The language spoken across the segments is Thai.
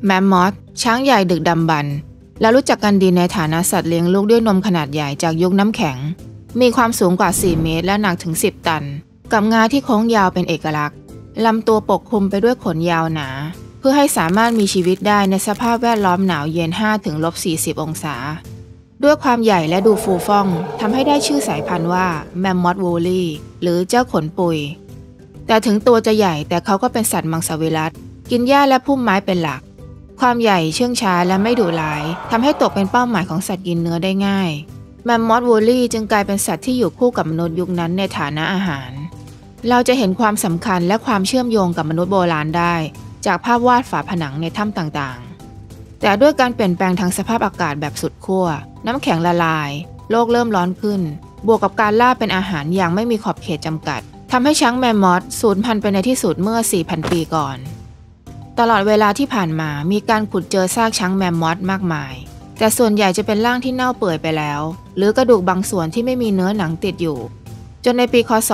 แมมมอธช้างใหญ่ดึกดำบรรพ์และรู้จักกันดีในฐานะสัตว์เลี้ยงลูกด้วยนมขนาดใหญ่จากยุคน้ำแข็งมีความสูงกว่า4 เมตรและหนักถึง10 ตันกับงาที่โค้งยาวเป็นเอกลักษณ์ลำตัวปกคลุมไปด้วยขนยาวหนาเพื่อให้สามารถมีชีวิตได้ในสภาพแวดล้อมหนาวเย็น 5-40 องศาด้วยความใหญ่และดูฟูฟ่องทำให้ได้ชื่อสายพันธุ์ว่าแมมมอธวูลลี่หรือเจ้าขนปุยแต่ถึงตัวจะใหญ่แต่เขาก็เป็นสัตว์มังสวิรัติกินหญ้าและพุ่มไม้เป็นหลักความใหญ่เชื่องช้าและไม่ดุร้ายทำให้ตกเป็นเป้าหมายของสัตว์กินเนื้อได้ง่ายแมมมอธวูลลี่จึงกลายเป็นสัตว์ที่อยู่คู่กับมนุษย์ยุคนั้นในฐานะอาหารเราจะเห็นความสำคัญและความเชื่อมโยงกับมนุษย์โบราณได้จากภาพวาดฝาผนังในถ้ำต่างๆแต่ด้วยการเปลี่ยนแปลงทางสภาพอากาศแบบสุดขั้วน้ำแข็งละลายโลกเริ่มร้อนขึ้นบวกกับการล่าเป็นอาหารอย่างไม่มีขอบเขตจำกัดทำให้ช้างแมมมอธสูญพันธุ์ไปในที่สุดเมื่อ 4,000 ปีก่อนตลอดเวลาที่ผ่านมามีการขุดเจอซากช้างแมมมอธมากมายแต่ส่วนใหญ่จะเป็นร่างที่เน่าเปื่อยไปแล้วหรือกระดูกบางส่วนที่ไม่มีเนื้อหนังติดอยู่จนในปีค.ศ.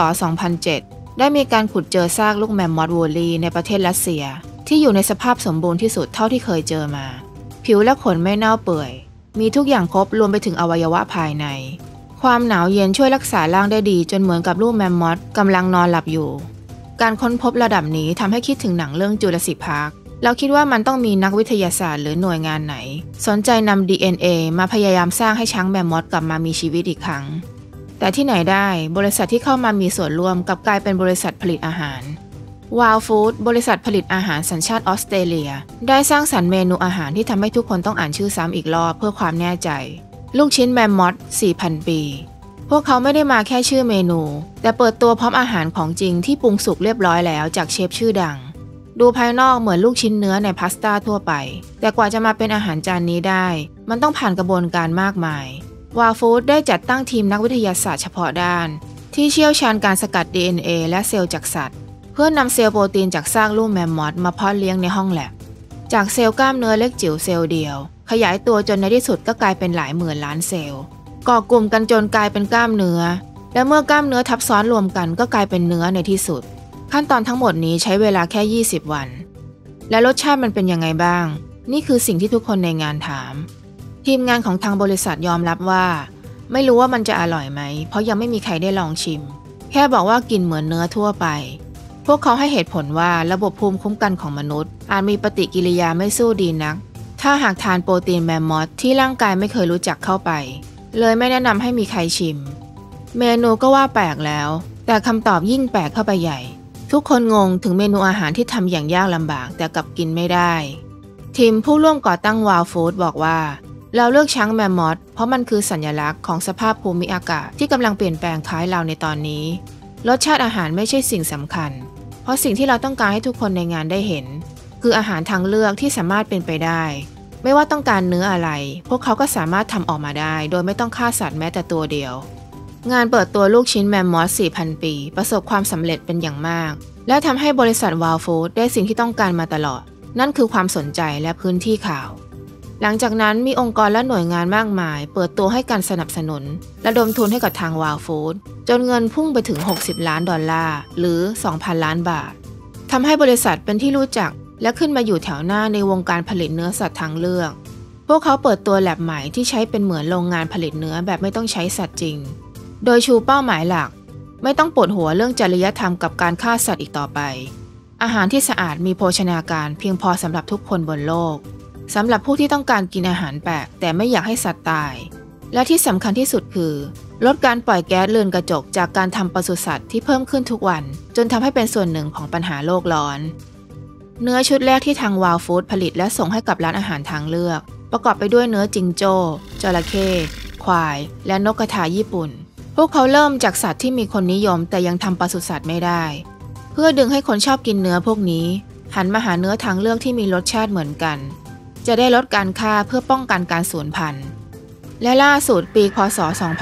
2007ได้มีการขุดเจอซากลูกแมมมอธวูลลี่ในประเทศรัสเซียที่อยู่ในสภาพสมบูรณ์ที่สุดเท่าที่เคยเจอมาผิวและขนไม่เน่าเปื่อยมีทุกอย่างครบรวมไปถึงอวัยวะภายในความหนาวเย็นช่วยรักษาร่างได้ดีจนเหมือนกับลูกแมมมอธกำลังนอนหลับอยู่การค้นพบระดับนี้ทำให้คิดถึงหนังเรื่องจูราสสิคพาร์คเราคิดว่ามันต้องมีนักวิทยาศาสตร์หรือหน่วยงานไหนสนใจนำ DNA มาพยายามสร้างให้ช้างแมมมอธกลับมามีชีวิตอีกครั้งแต่ที่ไหนได้บริษัทที่เข้ามามีส่วนร่วมกลับกลายเป็นบริษัทผลิตอาหารวาวฟู้ดบริษัทผลิตอาหารสัญชาติออสเตรเลียได้สร้างสรรค์เมนูอาหารที่ทำให้ทุกคนต้องอ่านชื่อซ้ำอีกรอบเพื่อความแน่ใจลูกชิ้นแมมมอธ 4,000 ปีพวกเขาไม่ได้มาแค่ชื่อเมนูแต่เปิดตัวพร้อมอาหารของจริงที่ปรุงสุกเรียบร้อยแล้วจากเชฟชื่อดังดูภายนอกเหมือนลูกชิ้นเนื้อในพาสต้าทั่วไปแต่กว่าจะมาเป็นอาหารจานนี้ได้มันต้องผ่านกระบวนการมากมายวาวฟู้ดได้จัดตั้งทีมนักวิทยาศาสตร์เฉพาะด้านที่เชี่ยวชาญการสกัด DNA และเซลล์จากสัตว์เพื่อนำเซลล์โปรตีนจากซากลูกแมมมอธมาเพาะเลี้ยงในห้องแลบจากเซลล์กล้ามเนื้อเล็กจิ๋วเซลล์เดียวขยายตัวจนในที่สุดก็กลายเป็นหลายหมื่นล้านเซลล์ก่อกลุ่มกันจนกลายเป็นกล้ามเนื้อและเมื่อกล้ามเนื้อทับซ้อนรวมกันก็กลายเป็นเนื้อในที่สุดขั้นตอนทั้งหมดนี้ใช้เวลาแค่20 วันและรสชาติมันเป็นยังไงบ้างนี่คือสิ่งที่ทุกคนในงานถามทีมงานของทางบริษัทยอมรับว่าไม่รู้ว่ามันจะอร่อยไหมเพราะยังไม่มีใครได้ลองชิมแค่บอกว่ากินเหมือนเนื้อทั่วไปพวกเขาให้เหตุผลว่าระบบภูมิคุ้มกันของมนุษย์อาจมีปฏิกิริยาไม่สู้ดีนักถ้าหากทานโปรตีนแมมมอธที่ร่างกายไม่เคยรู้จักเข้าไปเลยไม่แนะนำให้มีใครชิมเมนูก็ว่าแปลกแล้วแต่คำตอบยิ่งแปลกเข้าไปใหญ่ทุกคนงงถึงเมนูอาหารที่ทำอย่างยากลำบากแต่กลับกินไม่ได้ทีมผู้ร่วมก่อตั้งวาวฟู้ดบอกว่าเราเลือกช้างแมมมอธเพราะมันคือสัญลักษณ์ของสภาพภูมิอากาศที่กำลังเปลี่ยนแปลงคล้ายเราในตอนนี้รสชาติอาหารไม่ใช่สิ่งสำคัญเพราะสิ่งที่เราต้องการให้ทุกคนในงานได้เห็นคืออาหารทางเลือกที่สามารถเป็นไปได้ไม่ว่าต้องการเนื้ออะไรพวกเขาก็สามารถทำออกมาได้โดยไม่ต้องฆ่าสัตว์แม้แต่ตัวเดียวงานเปิดตัวลูกชิ้นแมมมอธ 4,000 ปีประสบความสำเร็จเป็นอย่างมากและทำให้บริษัทวาวฟู้ดได้สิ่งที่ต้องการมาตลอดนั่นคือความสนใจและพื้นที่ข่าวหลังจากนั้นมีองค์กรและหน่วยงานมากมายเปิดตัวให้การสนับสนุนระดมทุนให้กับทางวาวฟู้ดจนเงินพุ่งไปถึง$60 ล้านหรือ 2,000 ล้านบาททำให้บริษัทเป็นที่รู้จักและขึ้นมาอยู่แถวหน้าในวงการผลิตเนื้อสัตว์ทางเลือกพวกเขาเปิดตัวแลบใหม่ที่ใช้เป็นเหมือนโรงงานผลิตเนื้อแบบไม่ต้องใช้สัตว์จริงโดยชูเป้าหมายหลักไม่ต้องปวดหัวเรื่องจริยธรรมกับการฆ่าสัตว์อีกต่อไปอาหารที่สะอาดมีโภชนาการเพียงพอสำหรับทุกคนบนโลกสำหรับผู้ที่ต้องการกินอาหารแปลกแต่ไม่อยากให้สัตว์ตายและที่สำคัญที่สุดคือลดการปล่อยแก๊สเรือนกระจกจากการทำปศุสัตว์ที่เพิ่มขึ้นทุกวันจนทำให้เป็นส่วนหนึ่งของปัญหาโลกร้อนเนื้อชุดแรกที่ทางวาวฟู้ดผลิตและส่งให้กับร้านอาหารทางเลือกประกอบไปด้วยเนื้อจิงโจ้จระเข้ควายและนกกระทาญี่ปุ่นพวกเขาเริ่มจากสัตว์ที่มีคนนิยมแต่ยังทำปศุสัตว์ไม่ได้เพื่อดึงให้คนชอบกินเนื้อพวกนี้หันมาหาเนื้อทางเลือกที่มีรสชาติเหมือนกันจะได้ลดการฆ่าเพื่อป้องกันการสูญพันธุ์และล่าสุดปีค.ศ.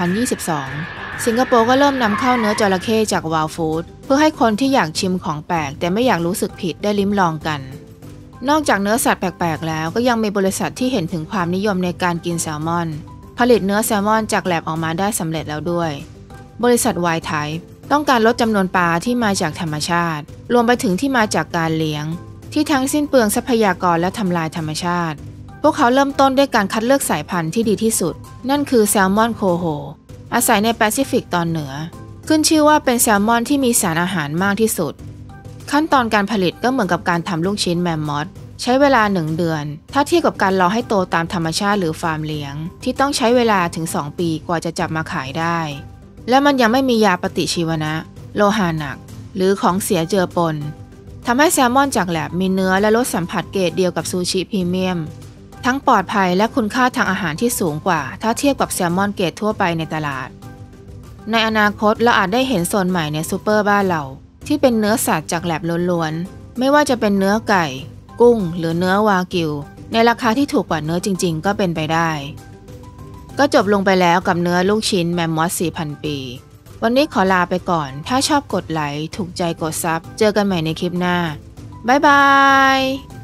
2022สิงคโปร์ก็เริ่มนำเข้าเนื้อจระเข้จากวาวฟู้ดเพื่อให้คนที่อยากชิมของแปลกแต่ไม่อยากรู้สึกผิดได้ลิ้มลองกันนอกจากเนื้อสัตว์แปลกๆแล้วก็ยังมีบริษัทที่เห็นถึงความนิยมในการกินแซลมอนผลิตเนื้อแซลมอนจากแลบออกมาได้สำเร็จแล้วด้วยบริษัท Wild Type ต้องการลดจำนวนปลาที่มาจากธรรมชาติรวมไปถึงที่มาจากการเลี้ยงที่ทั้งสิ้นเปลืองทรัพยากรและทำลายธรรมชาติพวกเขาเริ่มต้นด้วยการคัดเลือกสายพันธุ์ที่ดีที่สุดนั่นคือแซลมอนโคโฮอาศัยในแปซิฟิกตอนเหนือขึ้นชื่อว่าเป็นแซลมอนที่มีสารอาหารมากที่สุดขั้นตอนการผลิตก็เหมือนกับการทำลูกชิ้นแมมมอธใช้เวลา1 เดือนถ้าเทียบกับการรอให้โตตามธรรมชาติหรือฟาร์มเลี้ยงที่ต้องใช้เวลาถึง2 ปีกว่าจะจับมาขายได้และมันยังไม่มียาปฏิชีวนะโลหะหนักหรือของเสียเจือปนทำให้แซลมอนจากแลบมีเนื้อและรสสัมผัสเกรดเดียวกับซูชิพรีเมียมทั้งปลอดภัยและคุณค่าทางอาหารที่สูงกว่าถ้าเทียบกับแซลมอนเกรดทั่วไปในตลาดในอนาคตเราอาจได้เห็นโซนใหม่ในซูเปอร์บ้านเราที่เป็นเนื้อสัตว์จากแลบล้วนๆไม่ว่าจะเป็นเนื้อไก่กุ้งหรือเนื้อวากิวในราคาที่ถูกกว่าเนื้อจริงๆก็เป็นไปได้ก็จบลงไปแล้วกับเนื้อลูกชิ้นแมมมอธ 4,000 ปีวันนี้ขอลาไปก่อนถ้าชอบกดไลค์ถูกใจกดซับเจอกันใหม่ในคลิปหน้าบ๊ายบาย